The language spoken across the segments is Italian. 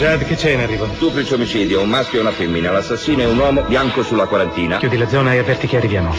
Jad, che c'è in arrivo? Duplice omicidio, un maschio e una femmina. L'assassino è un uomo bianco sulla quarantina. Chiudi la zona e avverti che arriviamo.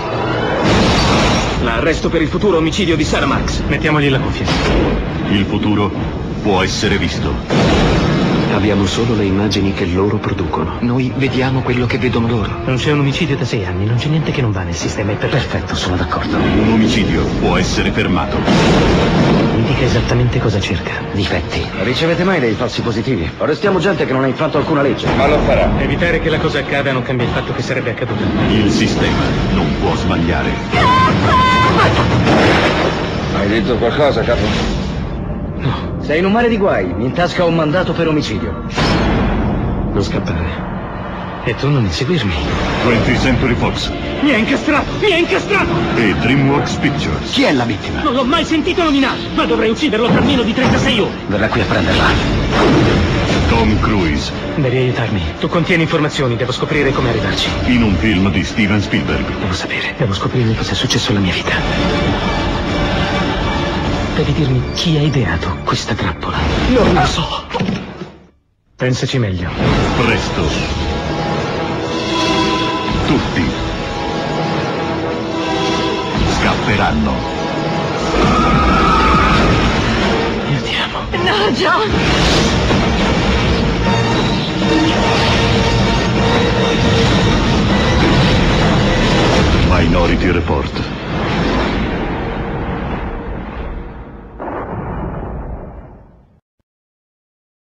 L'arresto per il futuro omicidio di Sarah Marks. Mettiamogli la cuffia. Il futuro può essere visto. Abbiamo solo le immagini che loro producono. Noi vediamo quello che vedono loro. Non c'è un omicidio da 6 anni, non c'è niente che non va nel sistema. È perfetto, sono d'accordo. Un omicidio può essere fermato. Mi dica esattamente cosa cerca. Difetti. Ricevete mai dei falsi positivi? Arrestiamo gente che non ha infranto alcuna legge. Ma lo farà. Evitare che la cosa accada non cambia il fatto che sarebbe accaduta. Il sistema non può sbagliare. Hai detto qualcosa, capo? No, Sei in un mare di guai, mi intasca un mandato per omicidio. non scappare. E tu non inseguirmi. 20th Century Fox Mi ha incastrato! Mi ha incastrato! e DreamWorks Pictures. Chi è la vittima? Non l'ho mai sentito nominare, ma dovrei ucciderlo tra meno di 36 ore. Verrà qui a prenderla. Tom Cruise Devi aiutarmi. Tu contieni informazioni, devo scoprire come arrivarci. in un film di Steven Spielberg. Devo sapere, devo scoprire cosa è successo alla mia vita. Devi dirmi chi ha ideato questa trappola. Non lo so. Pensaci meglio. Presto. Tutti scapperanno. Mio Dio. No, John!